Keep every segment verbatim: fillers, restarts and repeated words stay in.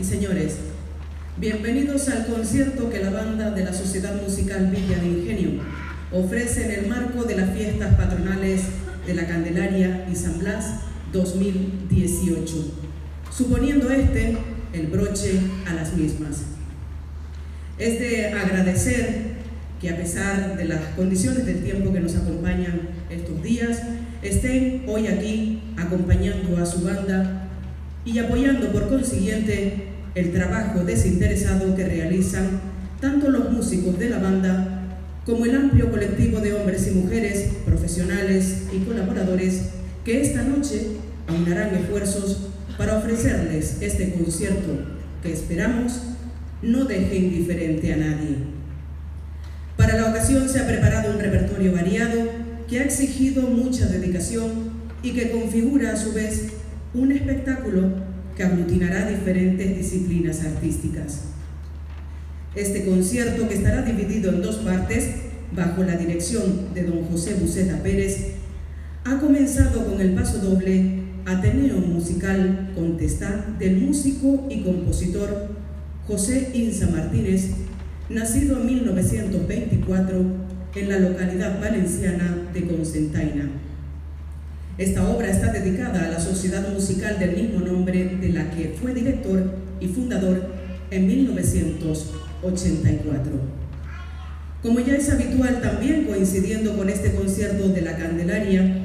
y señores, bienvenidos al concierto que la banda de la Sociedad Musical Villa de Ingenio ofrece en el marco de las fiestas patronales de la Candelaria y San Blas dos mil dieciocho, suponiendo este el broche a las mismas. Es de agradecer que a pesar de las condiciones del tiempo que nos acompañan estos días, estén hoy aquí acompañando a su banda y apoyando por consiguiente el trabajo desinteresado que realizan tanto los músicos de la banda como el amplio colectivo de hombres y mujeres, profesionales y colaboradores que esta noche aunarán esfuerzos para ofrecerles este concierto que esperamos no deje indiferente a nadie. Para la ocasión se ha preparado un repertorio variado que ha exigido mucha dedicación y que configura a su vez un espectáculo que aglutinará diferentes disciplinas artísticas. Este concierto, que estará dividido en dos partes bajo la dirección de don José Buceta Pérez, ha comenzado con el paso doble Ateneo Musical Contestá del músico y compositor José Insa Martínez, nacido en mil novecientos veinticuatro en la localidad valenciana de Cocentaina. Esta obra está dedicada a la sociedad musical del mismo nombre, de la que fue director y fundador en mil novecientos ochenta y cuatro. Como ya es habitual, también coincidiendo con este concierto de la Candelaria,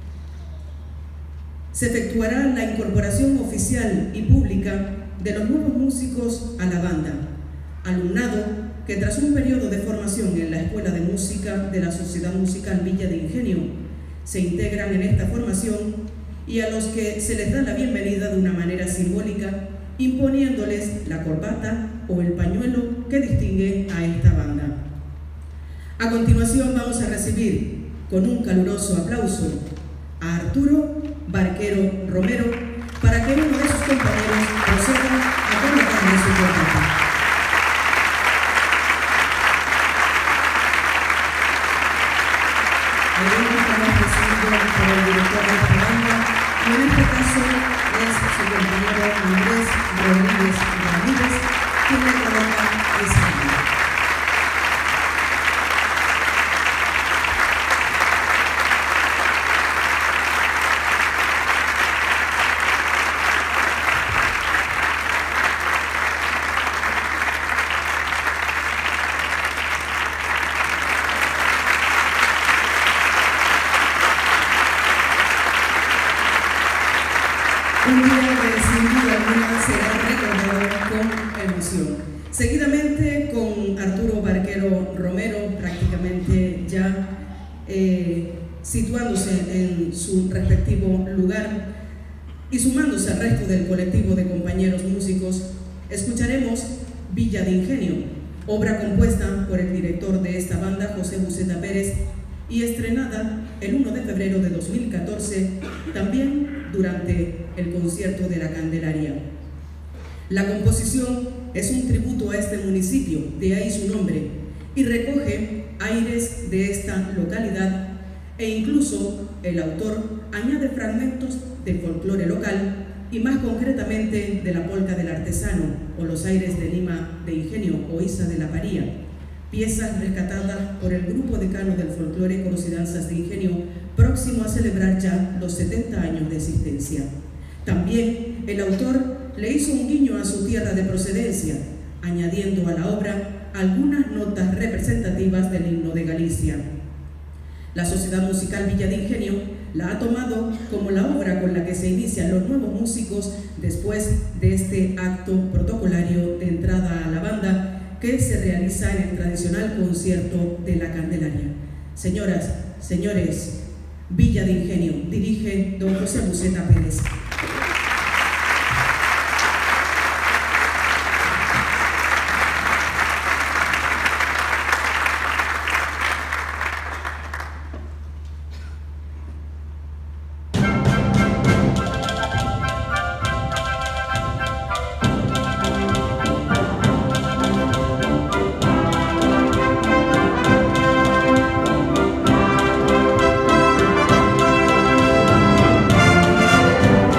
se efectuará la incorporación oficial y pública de los nuevos músicos a la banda, alumnado que tras un periodo de formación en la Escuela de Música de la Sociedad Musical Villa de Ingenio se integran en esta formación y a los que se les da la bienvenida de una manera simbólica, imponiéndoles la corbata o el pañuelo que distingue a esta banda. A continuación vamos a recibir con un caluroso aplauso a Arturo Barquero Romero para que uno de sus compañeros proceda a colocarle su corbata. Por el director de esta banda, y en este caso es su compañero Andrés Rodríguez Ramírez, quien le coloca esa banda. Un día que sin duda alguna será recordado con emoción. Seguidamente con Arturo Barquero Romero, prácticamente ya eh, situándose en su respectivo lugar y sumándose al resto del colectivo de compañeros músicos, escucharemos Villa de Ingenio, obra compuesta por el director de esta banda, José Buceta Pérez, y estrenada el uno de febrero de dos mil catorce, también durante el concierto de la Candelaria. La composición es un tributo a este municipio, de ahí su nombre, y recoge aires de esta localidad, e incluso el autor añade fragmentos del folclore local y más concretamente de la polca del artesano o los aires de Lima de Ingenio o Isa de la Paría, piezas rescatadas por el grupo decano del folclore Coros y Danzas de Ingenio, próximo a celebrar ya los setenta años de existencia. También el autor le hizo un guiño a su tierra de procedencia, añadiendo a la obra algunas notas representativas del himno de Galicia. La Sociedad Musical Villa de Ingenio la ha tomado como la obra con la que se inician los nuevos músicos después de este acto protocolario de entrada a la banda que se realiza en el tradicional concierto de la Candelaria. Señoras, señores, Villa de Ingenio, dirige don José Buceta Pérez. Thank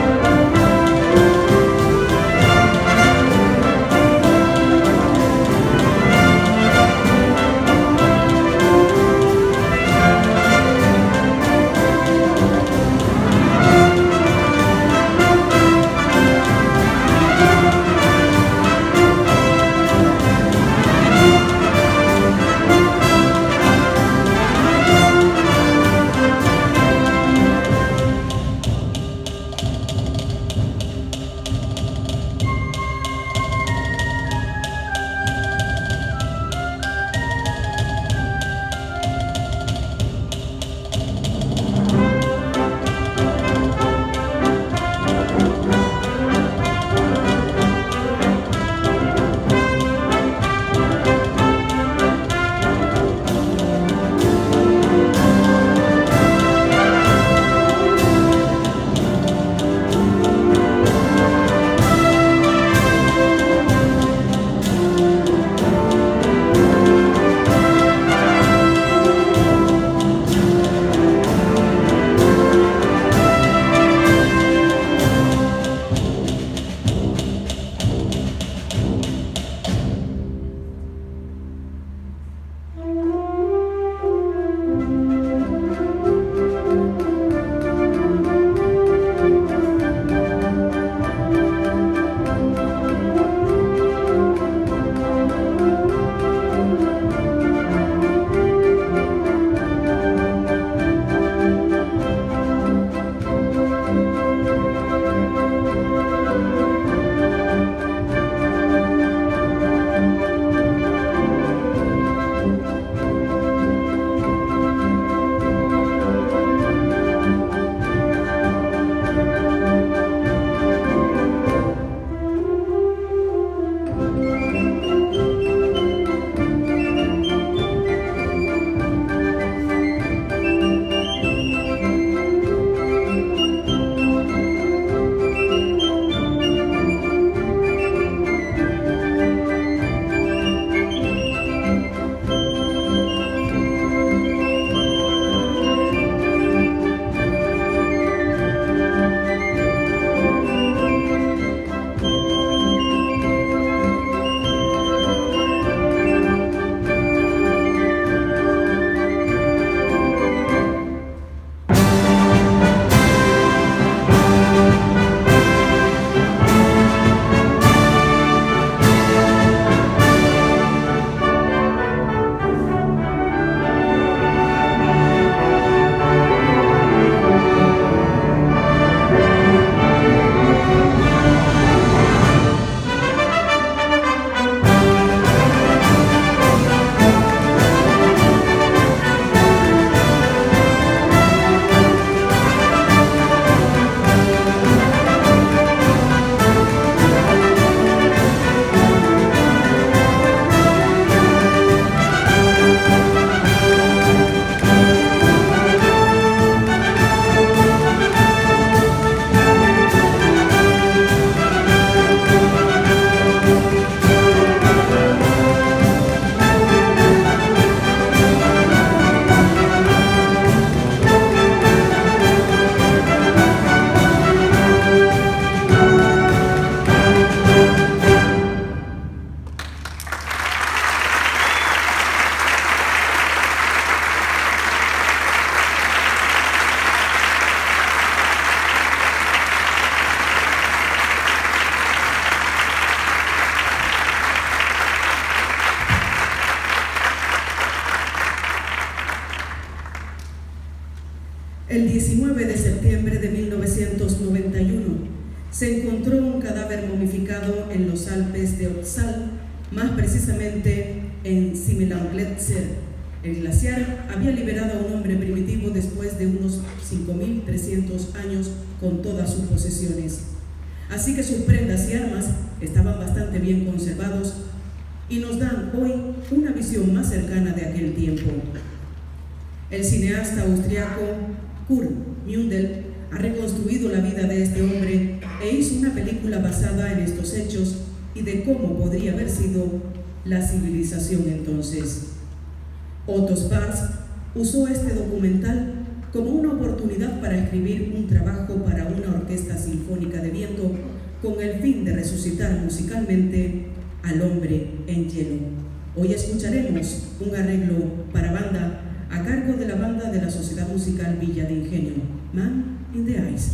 El diecinueve de septiembre de mil novecientos noventa y uno se encontró un cadáver momificado en los Alpes de Otzal, más precisamente en Simmelangletzer. El glaciar había liberado a un hombre primitivo después de unos cinco mil trescientos años con todas sus posesiones. Así que sus prendas y armas estaban bastante bien conservados y nos dan hoy una visión más cercana de aquel tiempo. El cineasta austriaco Kurt Mündel ha reconstruido la vida de este hombre e hizo una película basada en estos hechos y de cómo podría haber sido la civilización entonces. Otto Spares usó este documental como una oportunidad para escribir un trabajo para una orquesta sinfónica de viento con el fin de resucitar musicalmente al hombre en hielo. Hoy escucharemos un arreglo para banda a cargo de la banda de la Sociedad Musical Villa de Ingenio, Man in the Ice.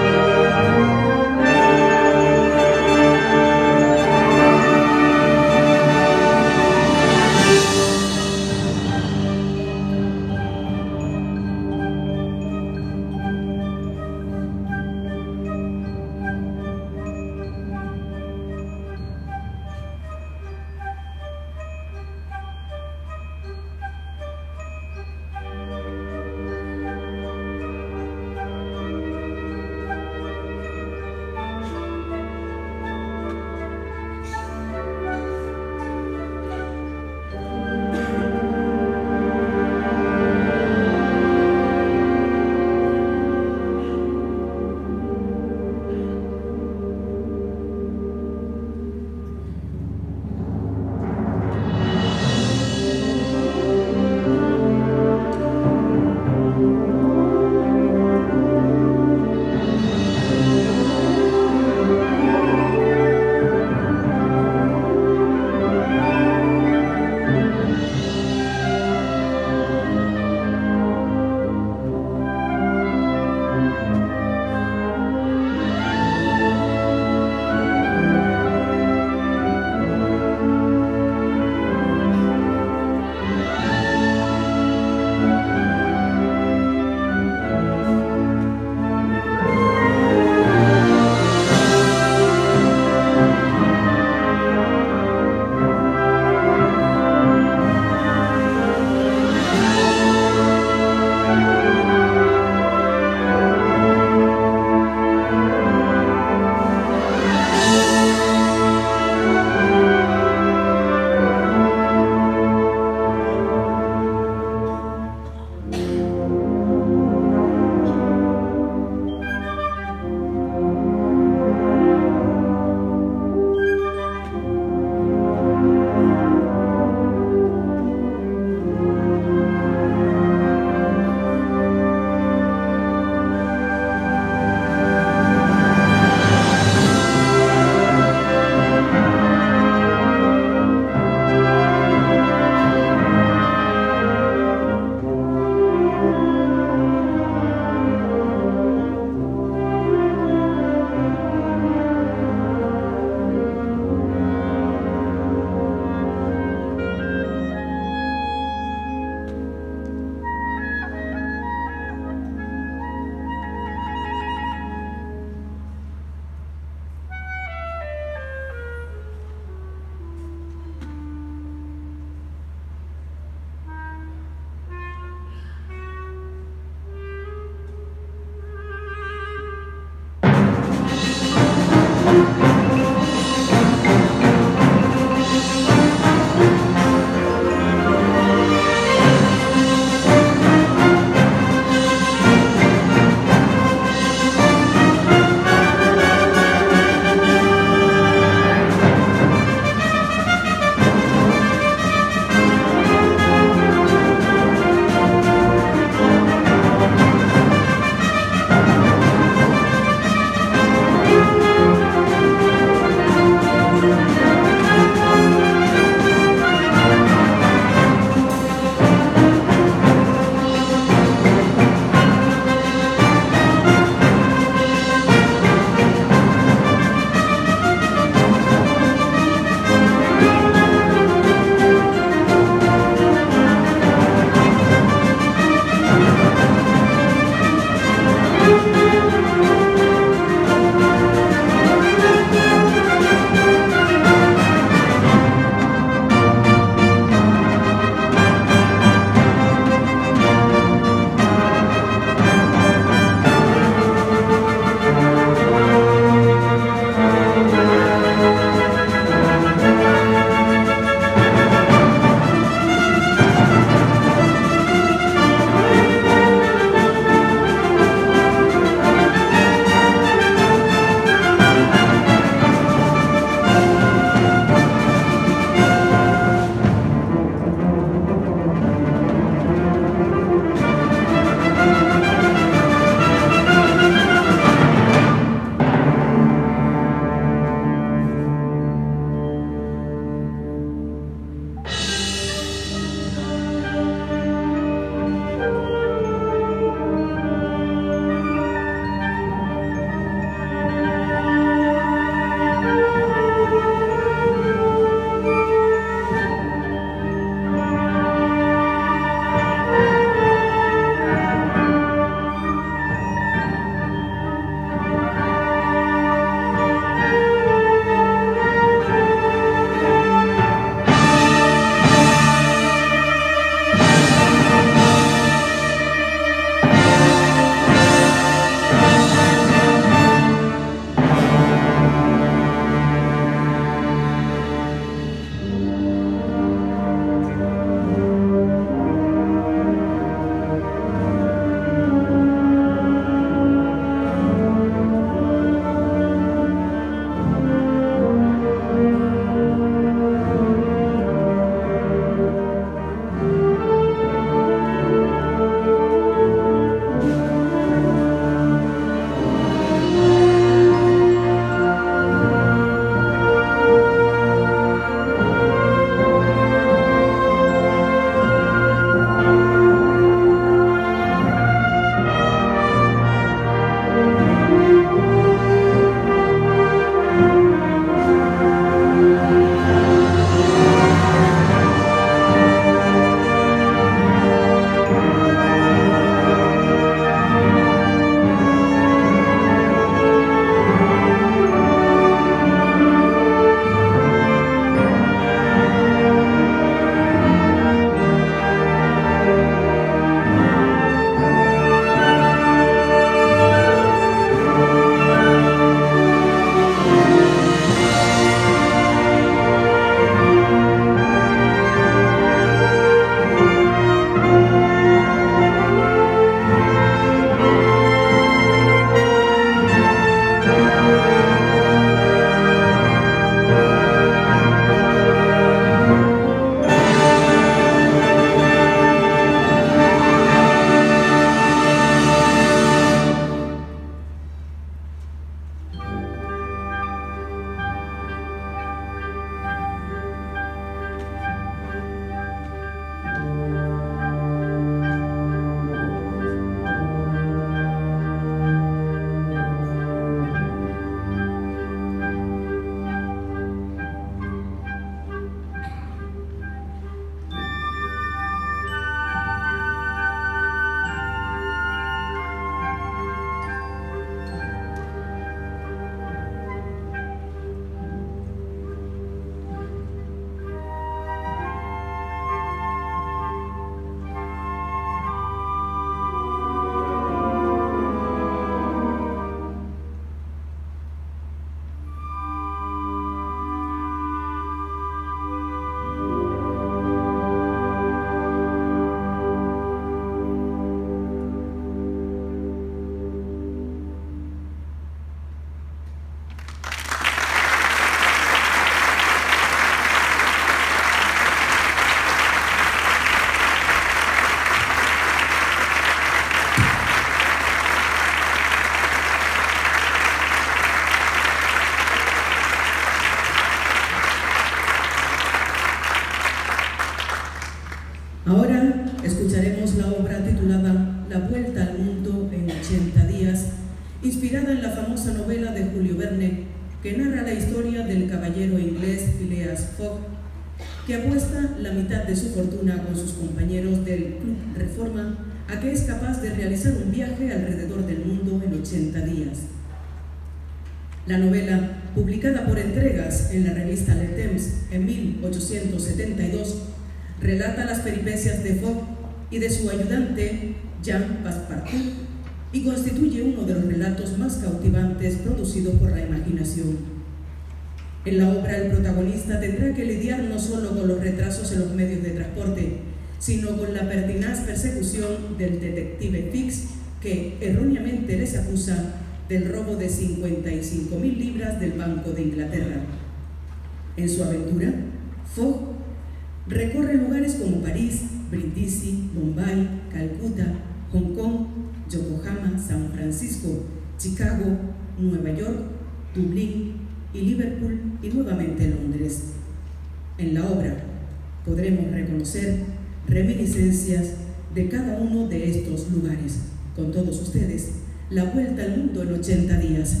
inspirada en la famosa novela de Julio Verne, que narra la historia del caballero inglés Phileas Fogg, que apuesta la mitad de su fortuna con sus compañeros del Club Reforma a que es capaz de realizar un viaje alrededor del mundo en ochenta días. La novela, publicada por entregas en la revista Le Temps en mil ochocientos setenta y dos, relata las peripecias de Fogg y de su ayudante Jean Passepartout y constituye uno de los relatos más cautivantes producidos por la imaginación. En la obra, el protagonista tendrá que lidiar no solo con los retrasos en los medios de transporte, sino con la pertinaz persecución del detective Fix, que erróneamente les acusa del robo de cincuenta y cinco mil libras del Banco de Inglaterra. En su aventura, Fogg recorre lugares como París, Brindisi, Bombay, Calcuta, Hong Kong, Yokohama, San Francisco, Chicago, Nueva York, Dublín y Liverpool y nuevamente Londres. En la obra podremos reconocer reminiscencias de cada uno de estos lugares. Con todos ustedes, La Vuelta al Mundo en ochenta días.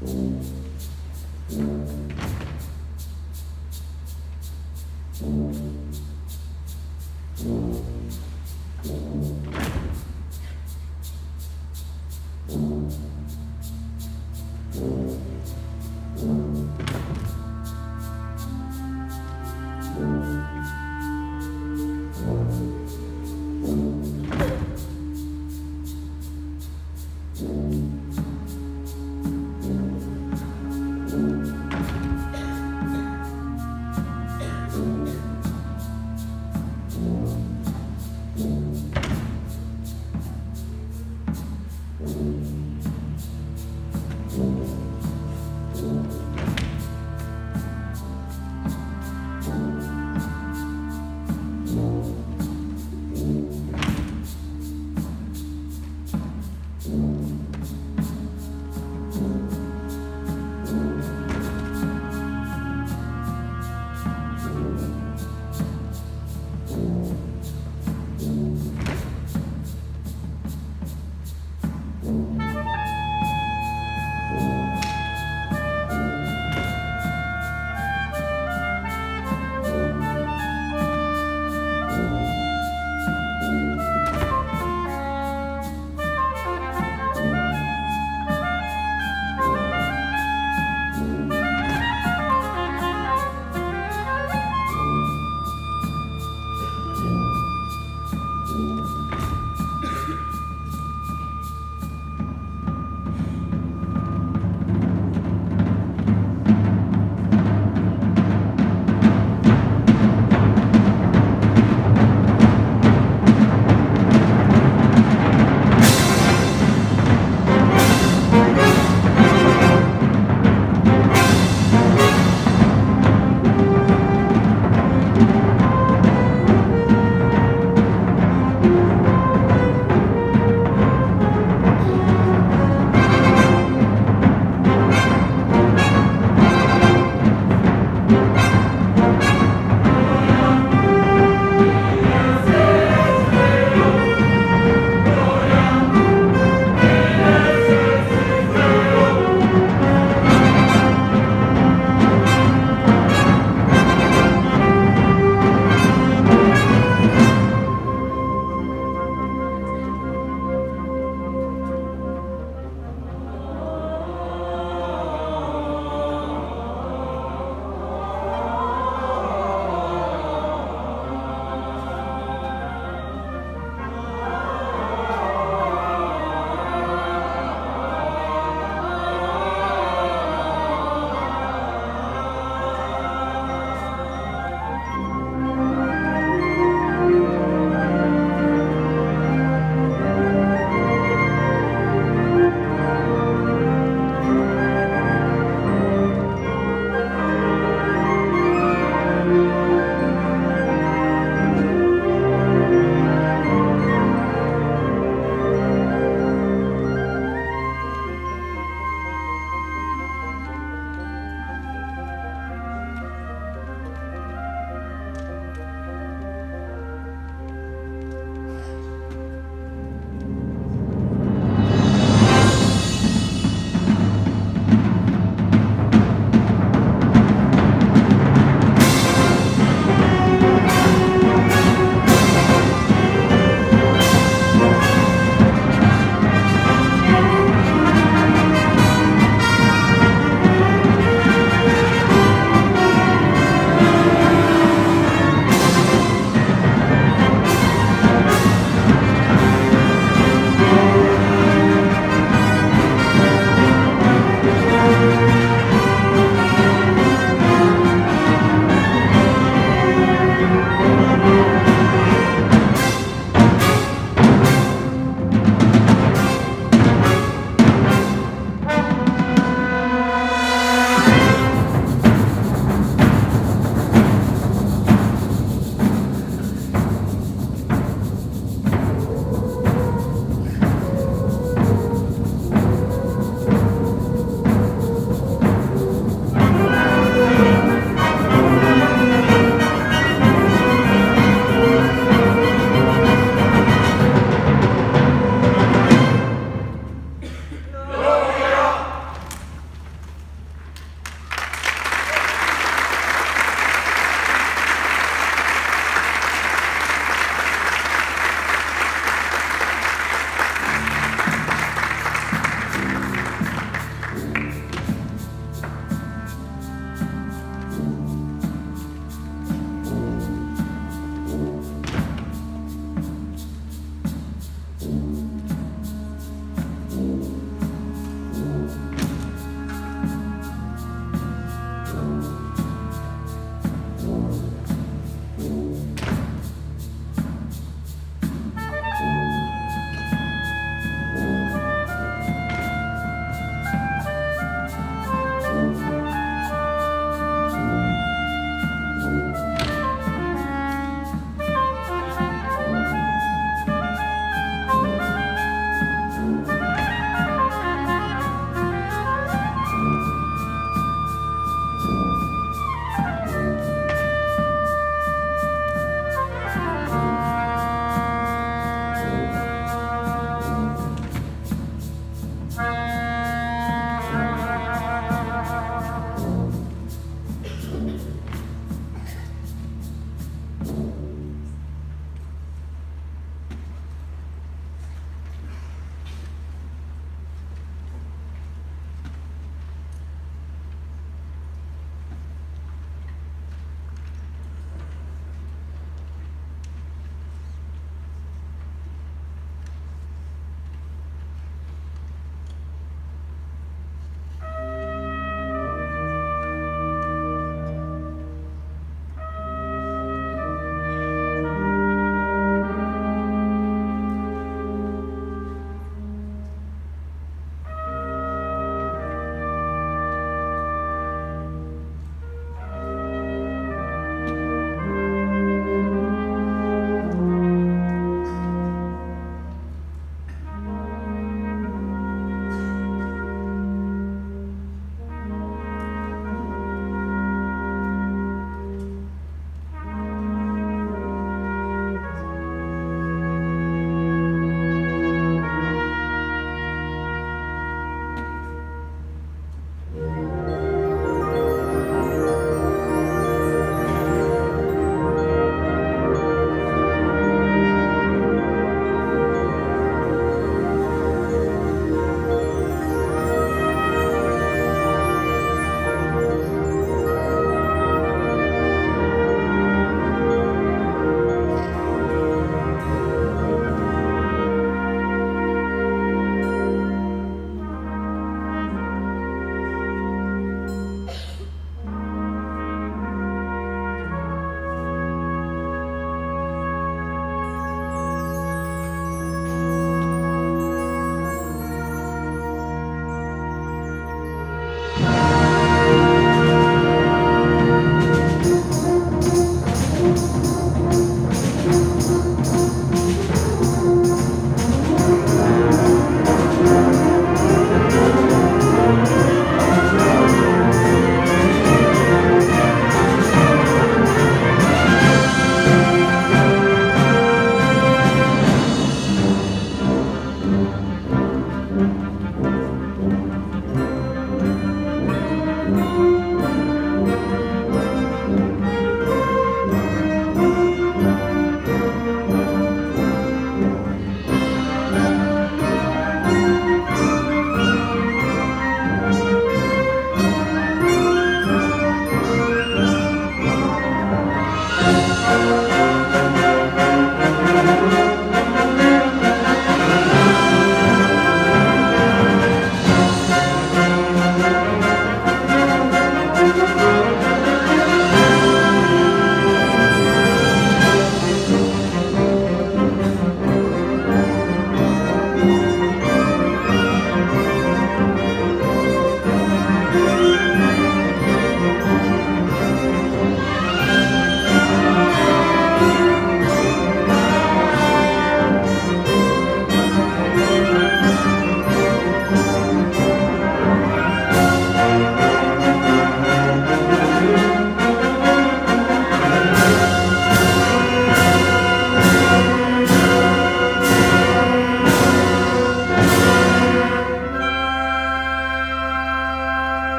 Thank you.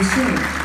show.